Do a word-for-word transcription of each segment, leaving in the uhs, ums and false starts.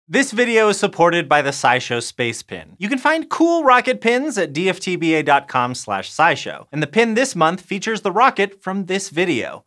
This video is supported by the SciShow Space Pin. You can find cool rocket pins at d f t b a dot com slash scishow, and the pin this month features the rocket from this video.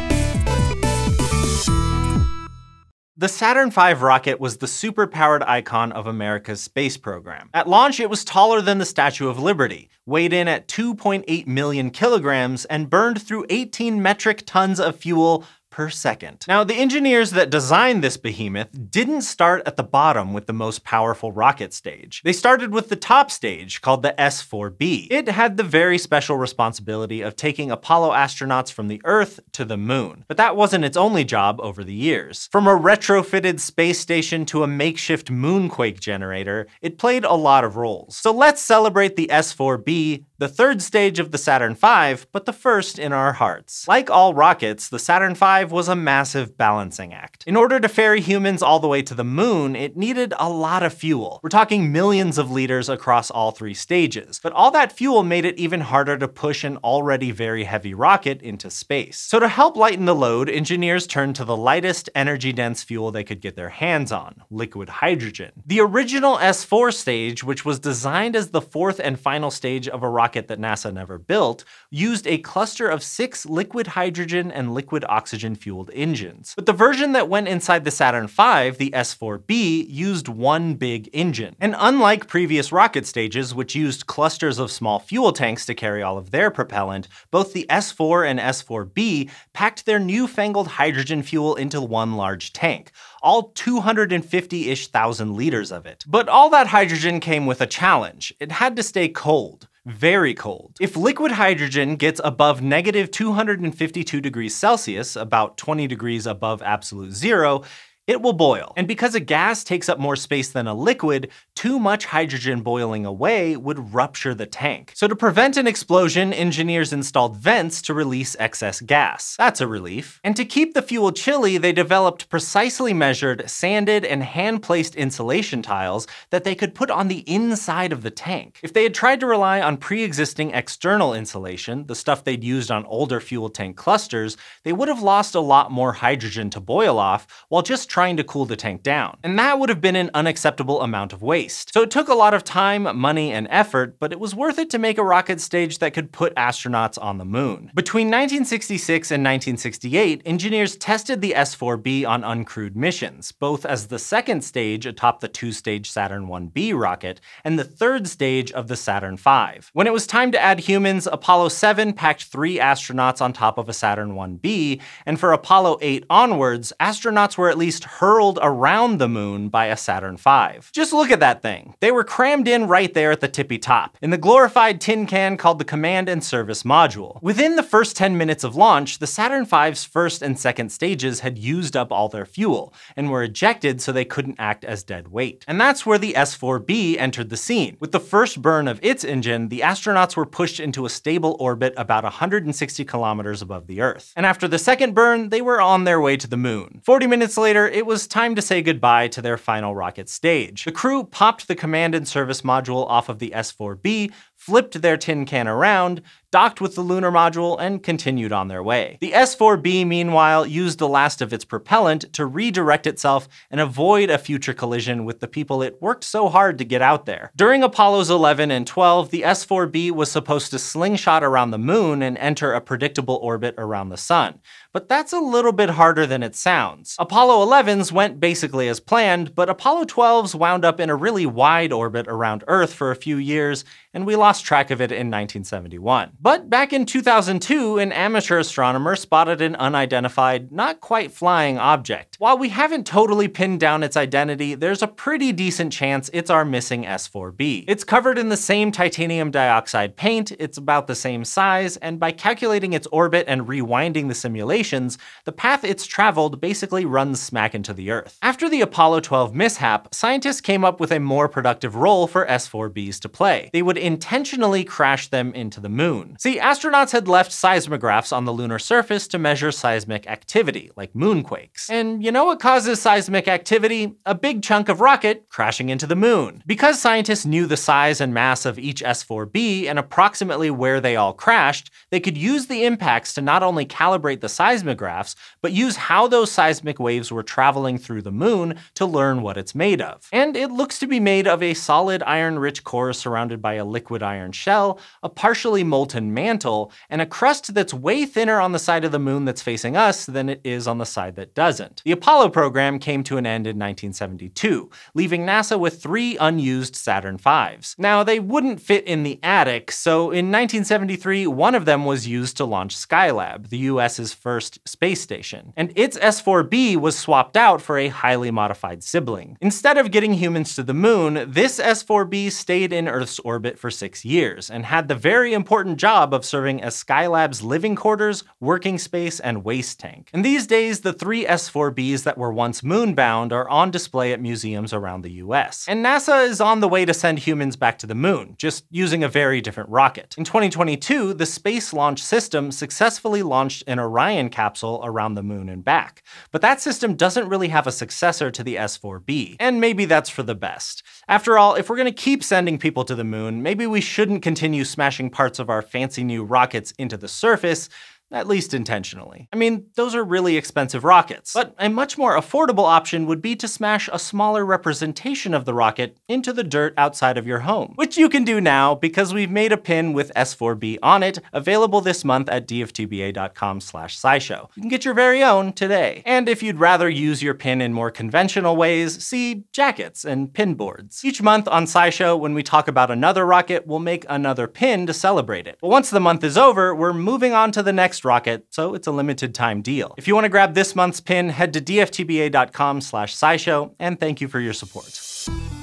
The Saturn five rocket was the super-powered icon of America's space program. At launch, it was taller than the Statue of Liberty, weighed in at two point eight million kilograms, and burned through eighteen metric tons of fuel per second. Now, the engineers that designed this behemoth didn't start at the bottom with the most powerful rocket stage. They started with the top stage, called the S four B. It had the very special responsibility of taking Apollo astronauts from the Earth to the moon. But that wasn't its only job over the years. From a retrofitted space station to a makeshift moonquake generator, it played a lot of roles. So let's celebrate the S four B, the third stage of the Saturn five, but the first in our hearts. Like all rockets, the Saturn five was a massive balancing act. In order to ferry humans all the way to the moon, it needed a lot of fuel. We're talking millions of liters across all three stages. But all that fuel made it even harder to push an already very heavy rocket into space. So to help lighten the load, engineers turned to the lightest, energy-dense fuel they could get their hands on, liquid hydrogen. The original S four stage, which was designed as the fourth and final stage of a rocket that NASA never built, used a cluster of six liquid hydrogen and liquid oxygen fueled engines. But the version that went inside the Saturn five, the S four B, used one big engine. And unlike previous rocket stages, which used clusters of small fuel tanks to carry all of their propellant, both the S four and S four B packed their newfangled hydrogen fuel into one large tank, all two hundred fifty-ish thousand liters of it. But all that hydrogen came with a challenge. It had to stay cold. Very cold. If liquid hydrogen gets above negative two hundred fifty-two degrees Celsius, about twenty degrees above absolute zero, it will boil. And because a gas takes up more space than a liquid, too much hydrogen boiling away would rupture the tank. So to prevent an explosion, engineers installed vents to release excess gas. That's a relief. And to keep the fuel chilly, they developed precisely measured, sanded, and hand-placed insulation tiles that they could put on the inside of the tank. If they had tried to rely on pre-existing external insulation, the stuff they'd used on older fuel tank clusters, they would have lost a lot more hydrogen to boil off while just trying trying to cool the tank down. And that would have been an unacceptable amount of waste. So it took a lot of time, money, and effort, but it was worth it to make a rocket stage that could put astronauts on the moon. Between nineteen sixty-six and nineteen sixty-eight, engineers tested the S four B on uncrewed missions, both as the second stage atop the two-stage Saturn one B rocket, and the third stage of the Saturn five. When it was time to add humans, Apollo seven packed three astronauts on top of a Saturn one B, and for Apollo eight onwards, astronauts were at least hurled around the moon by a Saturn five. Just look at that thing. They were crammed in right there at the tippy top, in the glorified tin can called the Command and Service Module. Within the first ten minutes of launch, the Saturn five's first and second stages had used up all their fuel, and were ejected so they couldn't act as dead weight. And that's where the S four B entered the scene. With the first burn of its engine, the astronauts were pushed into a stable orbit about one hundred sixty kilometers above the Earth. And after the second burn, they were on their way to the moon. forty minutes later, it was time to say goodbye to their final rocket stage. The crew popped the Command and Service Module off of the S four B, flipped their tin can around, docked with the lunar module, and continued on their way. The S four B, meanwhile, used the last of its propellant to redirect itself and avoid a future collision with the people it worked so hard to get out there. During Apollos eleven and twelve, the S four B was supposed to slingshot around the moon and enter a predictable orbit around the sun. But that's a little bit harder than it sounds. Apollo elevens went basically as planned, but Apollo twelves wound up in a really wide orbit around Earth for a few years, and we lost track of it in nineteen seventy-one. But back in two thousand two, an amateur astronomer spotted an unidentified, not quite flying object. While we haven't totally pinned down its identity, there's a pretty decent chance it's our missing S four B. It's covered in the same titanium dioxide paint, it's about the same size, and by calculating its orbit and rewinding the simulations, the path it's traveled basically runs smack into the Earth. After the Apollo twelve mishap, scientists came up with a more productive role for S four Bs to play. They would intentionally intentionally crashed them into the moon. See, astronauts had left seismographs on the lunar surface to measure seismic activity, like moonquakes. And you know what causes seismic activity? A big chunk of rocket crashing into the moon. Because scientists knew the size and mass of each S four B and approximately where they all crashed, they could use the impacts to not only calibrate the seismographs, but use how those seismic waves were traveling through the moon to learn what it's made of. And it looks to be made of a solid iron-rich core surrounded by a liquid iron shell, a partially molten mantle, and a crust that's way thinner on the side of the moon that's facing us than it is on the side that doesn't. The Apollo program came to an end in nineteen seventy-two, leaving NASA with three unused Saturn fives. Now, they wouldn't fit in the attic, so in nineteen seventy-three, one of them was used to launch Skylab, the U S's first space station. And its S four B was swapped out for a highly modified sibling. Instead of getting humans to the moon, this S four B stayed in Earth's orbit for six years, and had the very important job of serving as Skylab's living quarters, working space, and waste tank. And these days, the three S four Bs that were once moonbound are on display at museums around the U S. And NASA is on the way to send humans back to the moon, just using a very different rocket. In twenty twenty-two, the Space Launch System successfully launched an Orion capsule around the moon and back. But that system doesn't really have a successor to the S four B, and maybe that's for the best. After all, if we're gonna keep sending people to the moon, maybe we shouldn't continue smashing parts of our fancy new rockets into the surface, at least intentionally. I mean, those are really expensive rockets. But a much more affordable option would be to smash a smaller representation of the rocket into the dirt outside of your home. Which you can do now, because we've made a pin with S four B on it, available this month at d f t b a dot com slash scishow. You can get your very own today. And if you'd rather use your pin in more conventional ways, see jackets and pin boards. Each month on SciShow, when we talk about another rocket, we'll make another pin to celebrate it. But once the month is over, we're moving on to the next rocket, so it's a limited time deal. If you want to grab this month's pin, head to d f t b a dot com slash scishow, and thank you for your support.